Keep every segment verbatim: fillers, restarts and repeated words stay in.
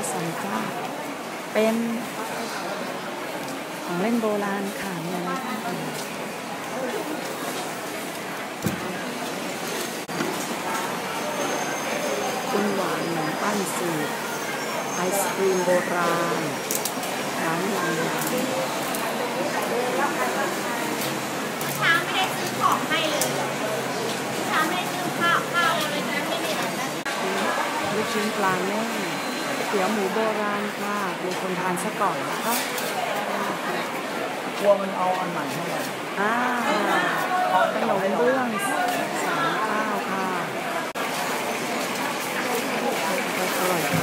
สันจ้าเป็นของเล่นโบราณค่ะมีอะไรบ้างเอ่ยคุณหวานขนมปั้นสูตรไอศกรีมโบราณร้านยำยำเช้าไม่ได้ซื้อของให้เลยเช้าไม่ได้ซื้อข้าวข้าวเลยนะไม่มีอะไรนะลูกชิ้นปลาแน่เตี๋ยวหมูโบราณค่ะมีคนทานซะก่อนนะคะกลัวมันเอาอันใหม่ให้เราอ่าขนมเบื้องสามข้าวค่ะอร่อย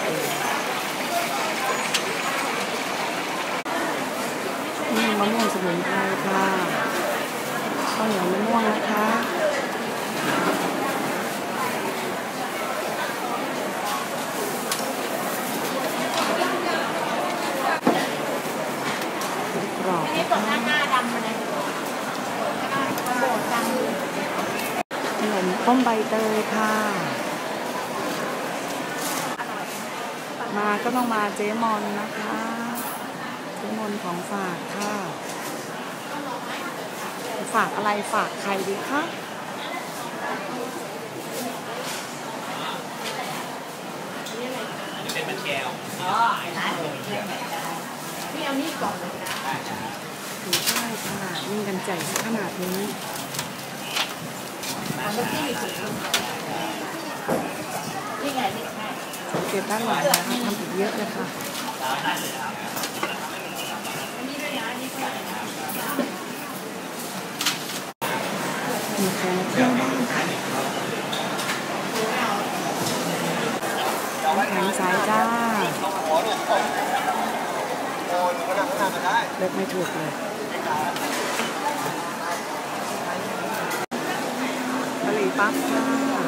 นี่มะม่วงสมุนไพรค่ะข้าวเหนียวมะม่วงนะคะกรอบไม่ได้กดหน้าหน้าดำมาเลยโบดดำขนมต้มใบเตยค่ะมาก็ต้องมาเจ๊มอนนะคะเจ๊มอนของฝากค่ะฝากอะไรฝากใครดีคะเป็นมันแก้วอ๋อร้านนี่เอานี่ก่อนเลยนะถือป้ายขนาดยิ่งกันใจขนาดนี้นี่ไงนี่ไงสังเกตด้านหลังนะคะทำอีกเยอะเลยค่ะมีแค่เที่ยวบ้างค่ะแข็งสายจ้าเลือกไม่ถูกเลยกะหรี่ปั๊บค่ะ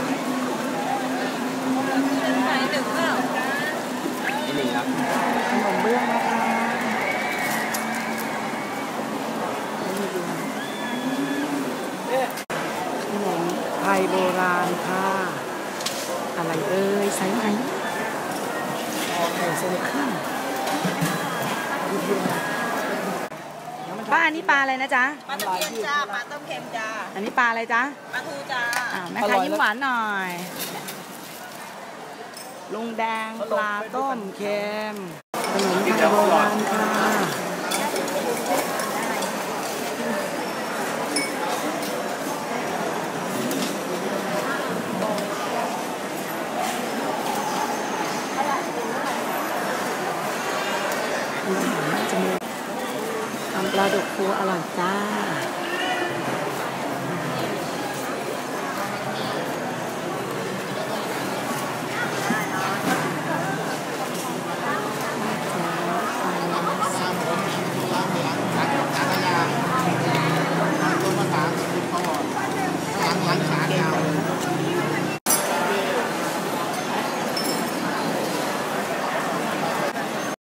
ใส่ถึงเปล่านี่ครับขนมเบื้องนะคะขนมไทยโบราณค่ะอะไรเอ่ยใส่ไหมไข่เส้นข้าวป้าอันนี้ปลาอะไรนะจ๊ะปลาตะเพียนจ้าปลาต้มเค็มจ้าอันนี้ปลาอะไรจ๊ะปลาทูจ้าอ่าแม่ค้ายิ้มหวานหน่อยลุงแดงปลาต้มเค็มขนมไทยโบราณค่ะอาหารน่าจะมีทำปลาดุกฟูอร่อยจ้า